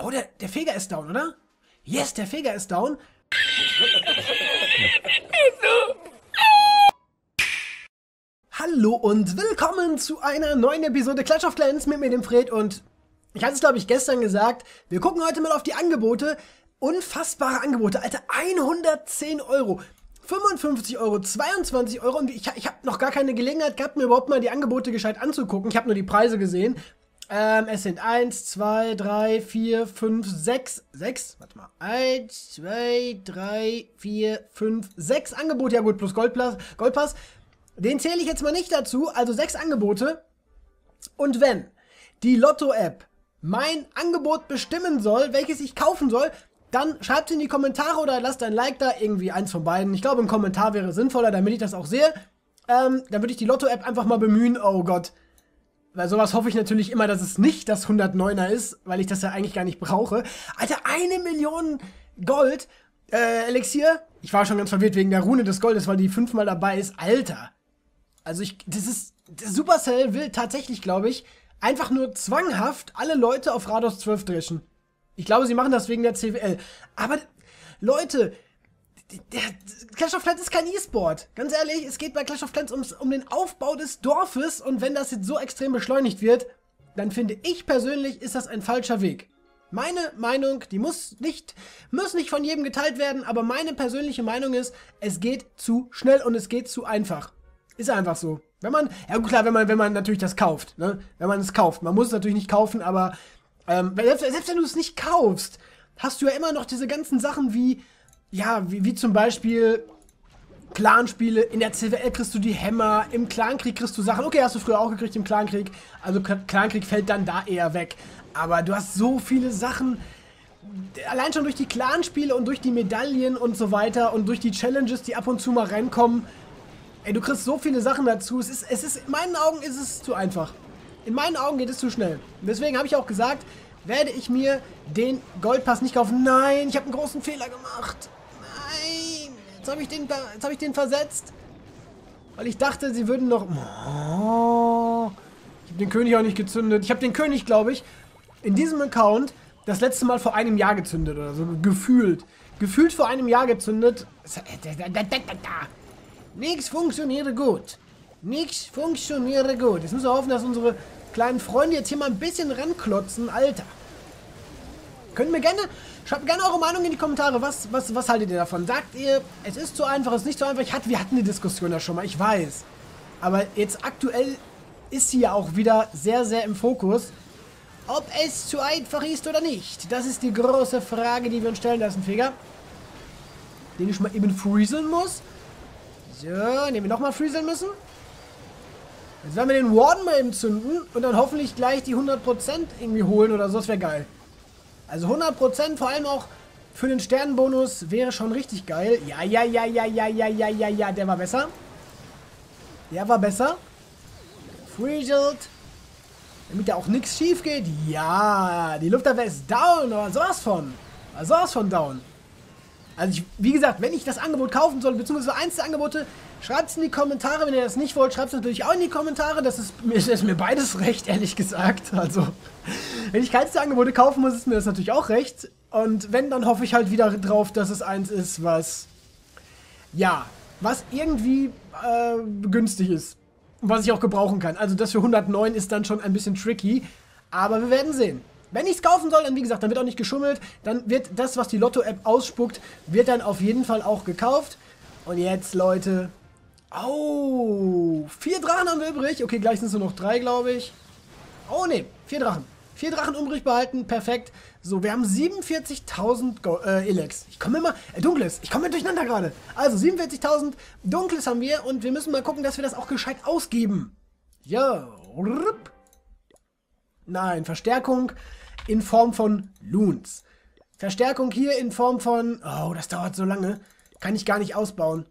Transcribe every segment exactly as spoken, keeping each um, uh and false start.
Oh, der, der Feger ist down, oder? Yes, der Feger ist down. Hallo und willkommen zu einer neuen Episode Clash of Clans mit mir, dem Fred. Und ich hatte es, glaube ich, gestern gesagt, wir gucken heute mal auf die Angebote. Unfassbare Angebote, Alter, hundertzehn Euro. fünfundfünfzig Euro, zweiundzwanzig Euro und ich, ich habe noch gar keine Gelegenheit gehabt, mir überhaupt mal die Angebote gescheit anzugucken. Ich habe nur die Preise gesehen. Ähm, es sind eins, zwei, drei, vier, fünf, sechs, sechs, warte mal, eins, zwei, drei, vier, fünf, sechs Angebote, ja gut, plus Goldpass, Goldpass. Den zähle ich jetzt mal nicht dazu, also sechs Angebote. Und wenn die Lotto-App mein Angebot bestimmen soll, welches ich kaufen soll, dann schreibt es in die Kommentare oder lasst ein Like da, irgendwie eins von beiden. Ich glaube, ein Kommentar wäre sinnvoller, damit ich das auch sehe. Ähm, dann würde ich die Lotto-App einfach mal bemühen. Oh Gott. Weil sowas hoffe ich natürlich immer, dass es nicht das hundertneuner ist, weil ich das ja eigentlich gar nicht brauche. Alter, eine Million Gold, äh, Elixier. Ich war schon ganz verwirrt wegen der Rune des Goldes, weil die fünfmal dabei ist. Alter. Also ich, das ist, das Supercell will tatsächlich, glaube ich, einfach nur zwanghaft alle Leute auf Rados zwölf dreschen. Ich glaube, sie machen das wegen der C W L. Aber, Leute, der Clash of Clans ist kein E-Sport. Ganz ehrlich, es geht bei Clash of Clans ums, um den Aufbau des Dorfes. Und wenn das jetzt so extrem beschleunigt wird, dann finde ich persönlich, ist das ein falscher Weg. Meine Meinung, die muss nicht, muss nicht von jedem geteilt werden, aber meine persönliche Meinung ist, es geht zu schnell und es geht zu einfach. Ist einfach so. Wenn man, ja klar, wenn man, wenn man natürlich das kauft, ne? Wenn man es kauft. Man muss es natürlich nicht kaufen, aber Ähm, selbst, selbst wenn du es nicht kaufst, hast du ja immer noch diese ganzen Sachen wie, ja, wie, wie zum Beispiel Clanspiele. In der C W L kriegst du die Hämmer, im Clankrieg kriegst du Sachen. Okay, hast du früher auch gekriegt im Clankrieg. Also Clankrieg fällt dann da eher weg. Aber du hast so viele Sachen, allein schon durch die Clanspiele und durch die Medaillen und so weiter und durch die Challenges, die ab und zu mal reinkommen. Ey, du kriegst so viele Sachen dazu. Es ist, es ist, in meinen Augen ist es zu einfach. In meinen Augen geht es zu schnell. Deswegen habe ich auch gesagt, werde ich mir den Goldpass nicht kaufen. Nein, ich habe einen großen Fehler gemacht. Nein, jetzt habe ich den, jetzt habe ich den versetzt. Weil ich dachte, sie würden noch... Oh, ich habe den König auch nicht gezündet. Ich habe den König, glaube ich, in diesem Account das letzte Mal vor einem Jahr gezündet oder so. Gefühlt. Gefühlt vor einem Jahr gezündet. Nichts funktioniert gut. Nichts funktioniert gut. Jetzt müssen wir hoffen, dass unsere kleinen Freunde jetzt hier mal ein bisschen ranklotzen. Alter. Könnt mir gerne, schreibt gerne eure Meinung in die Kommentare. Was, was, was haltet ihr davon? Sagt ihr, es ist zu einfach, es ist nicht so einfach? Ich hatte, wir hatten die Diskussion ja schon mal, ich weiß. Aber jetzt aktuell ist sie ja auch wieder sehr, sehr im Fokus. Ob es zu einfach ist oder nicht, das ist die große Frage, die wir uns stellen lassen, Feger. Den ich mal eben freezeln muss. So, den wir nochmal freezeln müssen. Jetzt werden wir den Warden mal eben zünden und dann hoffentlich gleich die hundert Prozent irgendwie holen oder so, das wäre geil. Also hundert Prozent, vor allem auch für den Sternenbonus, wäre schon richtig geil. Ja, ja, ja, ja, ja, ja, ja, ja, ja, der war besser. Der war besser. Freezelt. Damit da auch nichts schief geht. Ja, die Luftabwehr ist down, aber sowas von. Aber sowas von down. Also ich, wie gesagt, wenn ich das Angebot kaufen soll, beziehungsweise eins der Angebote, schreibt es in die Kommentare. Wenn ihr das nicht wollt, schreibt es natürlich auch in die Kommentare. Das ist, das ist mir beides recht, ehrlich gesagt. Also, wenn ich keins der Angebote kaufen muss, ist mir das natürlich auch recht. Und wenn, dann hoffe ich halt wieder drauf, dass es eins ist, was, ja, was irgendwie äh, günstig ist. Und was ich auch gebrauchen kann. Also das für hundertneun ist dann schon ein bisschen tricky. Aber wir werden sehen. Wenn ich es kaufen soll, dann wie gesagt, dann wird auch nicht geschummelt. Dann wird das, was die Lotto-App ausspuckt, wird dann auf jeden Fall auch gekauft. Und jetzt, Leute... Oh, vier Drachen haben wir übrig. Okay, gleich sind es nur noch drei, glaube ich. Oh, ne, vier Drachen. Vier Drachen übrig behalten, perfekt. So, wir haben siebenundvierzigtausend äh, Elex. Ich komme immer... Äh, Dunkles, ich komme durcheinander gerade. Also, siebenundvierzigtausend Dunkles haben wir und wir müssen mal gucken, dass wir das auch gescheit ausgeben. Ja. Nein, Verstärkung in Form von Loons. Verstärkung hier in Form von... Oh, das dauert so lange. Kann ich gar nicht ausbauen.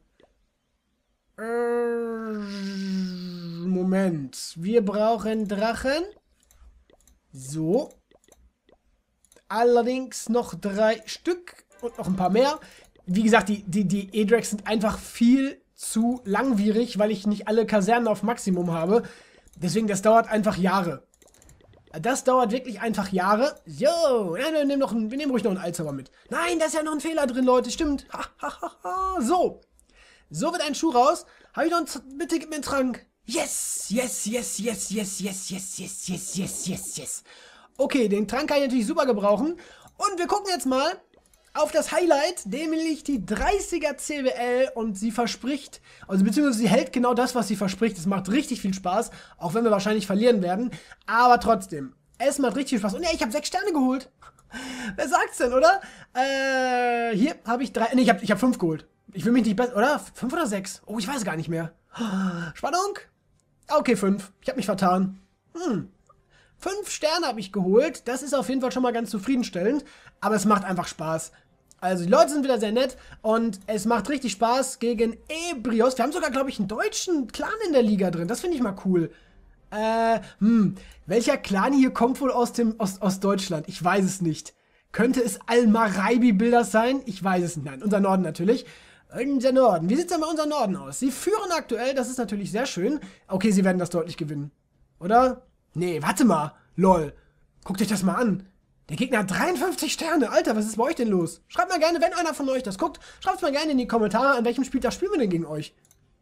Moment. Wir brauchen Drachen. So. Allerdings noch drei Stück und noch ein paar mehr. Wie gesagt, die, die, die E-Drags sind einfach viel zu langwierig, weil ich nicht alle Kasernen auf Maximum habe. Deswegen, das dauert einfach Jahre. Das dauert wirklich einfach Jahre. So, nein, wir nehmen, noch einen, wir nehmen ruhig noch einen Alzheimer mit. Nein, da ist ja noch ein Fehler drin, Leute, stimmt. Ha, ha, ha, ha. So. So wird ein Schuh raus. Habe ich noch einen, Z bitte gib mir einen Trank. Yes, yes, yes, yes, yes, yes, yes, yes, yes, yes, yes, yes. Okay, den Trank kann ich natürlich super gebrauchen. Und wir gucken jetzt mal auf das Highlight, nämlich die dreißiger C W L, und sie verspricht, also beziehungsweise sie hält genau das, was sie verspricht. Es macht richtig viel Spaß, auch wenn wir wahrscheinlich verlieren werden, aber trotzdem, es macht richtig viel Spaß. Und ja, ich habe sechs Sterne geholt. Wer sagt's denn, oder? Äh, hier habe ich drei, nee, ich habe ich hab fünf geholt. Ich will mich nicht besser, oder? Fünf oder sechs? Oh, ich weiß gar nicht mehr. Spannung? Okay, fünf. Ich habe mich vertan. Hm. Fünf Sterne habe ich geholt. Das ist auf jeden Fall schon mal ganz zufriedenstellend. Aber es macht einfach Spaß. Also die Leute sind wieder sehr nett. Und es macht richtig Spaß gegen Ebrios. Wir haben sogar, glaube ich, einen deutschen Clan in der Liga drin. Das finde ich mal cool. Äh, hm. Welcher Clan hier kommt wohl aus, dem, aus, aus Deutschland? Ich weiß es nicht. Könnte es Al-Maraibi-Bilder sein? Ich weiß es nicht. Nein, unser Norden natürlich. Unser Norden. Wie sieht es denn bei unserem Norden aus? Sie führen aktuell. Das ist natürlich sehr schön. Okay, sie werden das deutlich gewinnen. Oder? Nee, warte mal. Lol. Guckt euch das mal an. Der Gegner hat dreiundfünfzig Sterne. Alter, was ist bei euch denn los? Schreibt mal gerne, wenn einer von euch das guckt, schreibt es mal gerne in die Kommentare, an welchem Spieltag spielen wir denn gegen euch.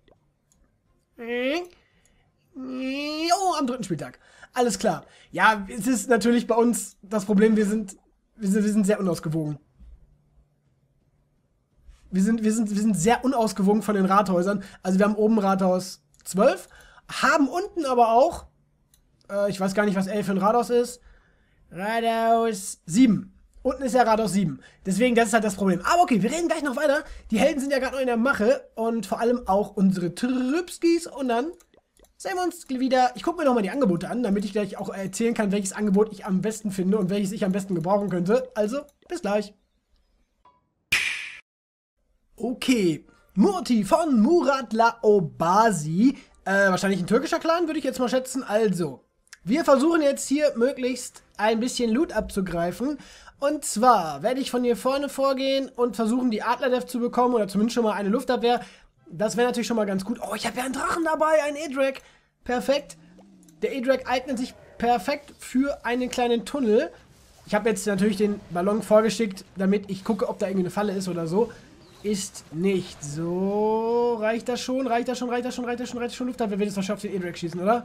Jo, am dritten Spieltag. Alles klar. Ja, es ist natürlich bei uns das Problem, wir sind, wir sind, wir sind sehr unausgewogen. Wir sind, wir, sind, wir sind sehr unausgewogen von den Rathäusern. Also wir haben oben Rathaus zwölf, haben unten aber auch, äh, ich weiß gar nicht, was elf für ein Rathaus ist, Rathaus sieben. Unten ist ja Rathaus sieben. Deswegen, das ist halt das Problem. Aber okay, wir reden gleich noch weiter. Die Helden sind ja gerade noch in der Mache. Und vor allem auch unsere Trübskis. Und dann sehen wir uns wieder. Ich gucke mir nochmal die Angebote an, damit ich gleich auch erzählen kann, welches Angebot ich am besten finde und welches ich am besten gebrauchen könnte. Also, bis gleich. Okay. Murti von Murat Laobasi. Äh, wahrscheinlich ein türkischer Clan, würde ich jetzt mal schätzen. Also, wir versuchen jetzt hier möglichst ein bisschen Loot abzugreifen. Und zwar werde ich von hier vorne vorgehen und versuchen, die Adler-Def zu bekommen oder zumindest schon mal eine Luftabwehr. Das wäre natürlich schon mal ganz gut. Oh, ich habe ja einen Drachen dabei, einen E-Drag. Perfekt. Der E-Drag eignet sich perfekt für einen kleinen Tunnel. Ich habe jetzt natürlich den Ballon vorgeschickt, damit ich gucke, ob da irgendwie eine Falle ist oder so. Ist nicht so. Reicht das schon? Reicht das schon? Reicht das schon? Reicht das schon? Reicht das schon? Luftabwehr wird es wahrscheinlich auf den E-Drag schießen, oder?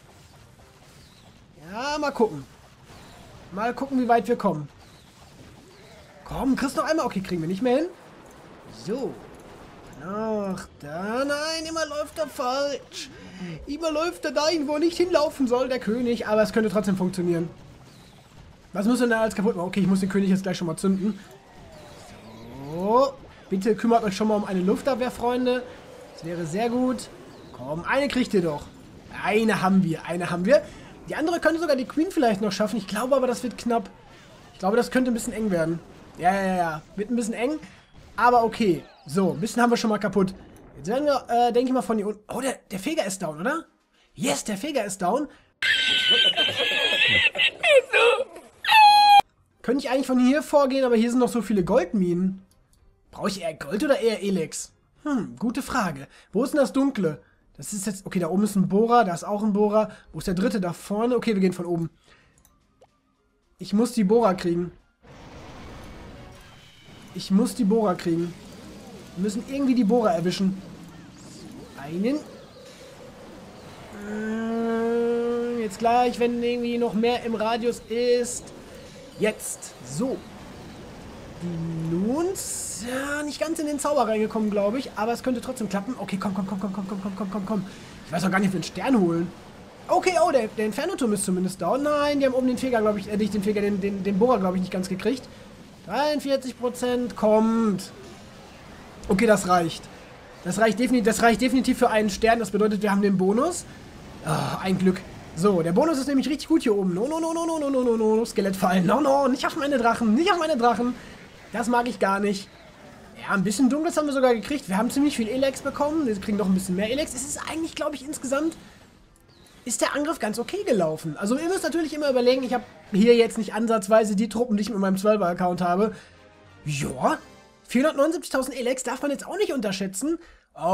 Ja, mal gucken. Mal gucken, wie weit wir kommen. Komm, kriegst noch einmal. Okay, kriegen wir nicht mehr hin. So. Ach, da. Nein, immer läuft er falsch. Immer läuft er dahin, wo er nicht hinlaufen soll, der König. Aber es könnte trotzdem funktionieren. Was müssen wir denn da alles kaputt machen? Okay, ich muss den König jetzt gleich schon mal zünden. So. Bitte kümmert euch schon mal um eine Luftabwehr, Freunde. Das wäre sehr gut. Komm, eine kriegt ihr doch. Eine haben wir, eine haben wir. Die andere könnte sogar die Queen vielleicht noch schaffen. Ich glaube aber, das wird knapp. Ich glaube, das könnte ein bisschen eng werden. Ja, ja, ja. Wird ein bisschen eng. Aber okay. So, ein bisschen haben wir schon mal kaputt. Jetzt werden wir, äh, denke ich mal, von hier unten... Oh, der, der Feger ist down, oder? Yes, der Feger ist down. Könnte ich eigentlich von hier vorgehen, aber hier sind noch so viele Goldminen. Brauche ich eher Gold oder eher Elex? Hm, gute Frage. Wo ist denn das Dunkle? Das ist jetzt... Okay, da oben ist ein Bohrer, da ist auch ein Bohrer. Wo ist der dritte? Da vorne? Okay, wir gehen von oben. Ich muss die Bohrer kriegen. Ich muss die Bohrer kriegen. Wir müssen irgendwie die Bohrer erwischen. Einen. Äh, jetzt gleich, wenn irgendwie noch mehr im Radius ist. Jetzt. So. Die Loons. Ja, nicht ganz in den Zauber reingekommen, glaube ich. Aber es könnte trotzdem klappen. Okay, komm, komm, komm, komm, komm, komm, komm, komm, komm, komm. Ich weiß auch gar nicht, ob wir einen Stern holen. Okay, oh, der, der Inferno-Turm ist zumindest down. Nein, die haben oben den Feger, glaube ich, äh, nicht den Feger, den, den, den Bohrer, glaube ich, nicht ganz gekriegt. dreiundvierzig Prozent kommt. Okay, das reicht. Das reicht, definitiv, das reicht definitiv für einen Stern. Das bedeutet, wir haben den Bonus. Oh, ein Glück. So, der Bonus ist nämlich richtig gut hier oben. No, no, no, no, no, no, no, no, no. Skelettfallen. No, no, nicht auf meine Drachen. Nicht auf meine Drachen. Das mag ich gar nicht. Ja, ein bisschen Dunkles haben wir sogar gekriegt. Wir haben ziemlich viel Elex bekommen. Wir kriegen noch ein bisschen mehr Elex. Es ist eigentlich, glaube ich, insgesamt ist der Angriff ganz okay gelaufen. Also ihr müsst natürlich immer überlegen, ich habe hier jetzt nicht ansatzweise die Truppen, die ich mit meinem zwölfer-Account habe. Ja, vierhundertneunundsiebzigtausend Elex darf man jetzt auch nicht unterschätzen.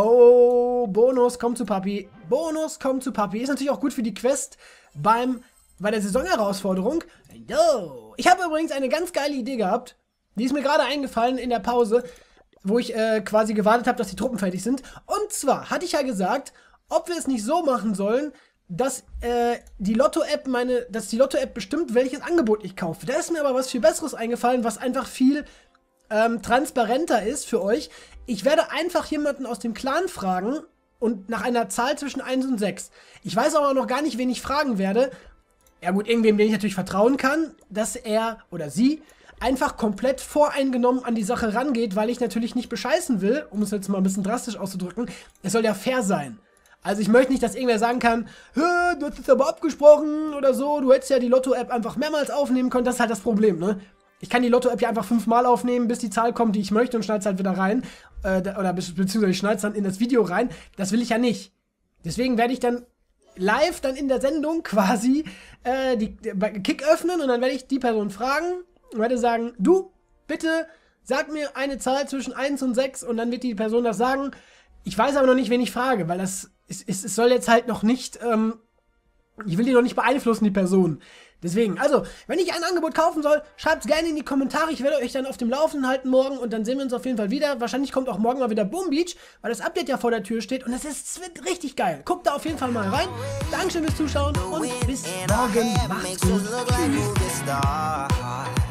Oh, Bonus, komm zu Papi. Bonus, komm zu Papi. Ist natürlich auch gut für die Quest beim bei der Saisonherausforderung. Yo. Ich habe übrigens eine ganz geile Idee gehabt. Die ist mir gerade eingefallen in der Pause, wo ich äh, quasi gewartet habe, dass die Truppen fertig sind. Und zwar hatte ich ja gesagt, ob wir es nicht so machen sollen, dass äh, die Lotto-App meine, dass die Lotto-App bestimmt, welches Angebot ich kaufe. Da ist mir aber was viel Besseres eingefallen, was einfach viel ähm, transparenter ist für euch. Ich werde einfach jemanden aus dem Clan fragen und nach einer Zahl zwischen eins und sechs. Ich weiß aber noch gar nicht, wen ich fragen werde. Ja gut, irgendwem, den ich natürlich vertrauen kann, dass er oder sie einfach komplett voreingenommen an die Sache rangeht, weil ich natürlich nicht bescheißen will, um es jetzt mal ein bisschen drastisch auszudrücken. Es soll ja fair sein. Also ich möchte nicht, dass irgendwer sagen kann, du hast es aber abgesprochen oder so, du hättest ja die Lotto-App einfach mehrmals aufnehmen können. Das ist halt das Problem, ne? Ich kann die Lotto-App ja einfach fünfmal aufnehmen, bis die Zahl kommt, die ich möchte und schneide es halt wieder rein. Äh, oder be beziehungsweise ich schneide es dann in das Video rein. Das will ich ja nicht. Deswegen werde ich dann live dann in der Sendung quasi äh, die, die Kick öffnen und dann werde ich die Person fragen und werde sagen, du, bitte sag mir eine Zahl zwischen eins und sechs und dann wird die Person das sagen. Ich weiß aber noch nicht, wen ich frage, weil das es, es, es soll jetzt halt noch nicht, ähm, ich will die noch nicht beeinflussen, die Person. Deswegen, also, wenn ich ein Angebot kaufen soll, schreibt es gerne in die Kommentare. Ich werde euch dann auf dem Laufenden halten morgen und dann sehen wir uns auf jeden Fall wieder. Wahrscheinlich kommt auch morgen mal wieder Boom Beach, weil das Update ja vor der Tür steht und es ist, es wird richtig geil. Guckt da auf jeden Fall mal rein. Dankeschön fürs Zuschauen und bis morgen. Macht's gut. Tschüss.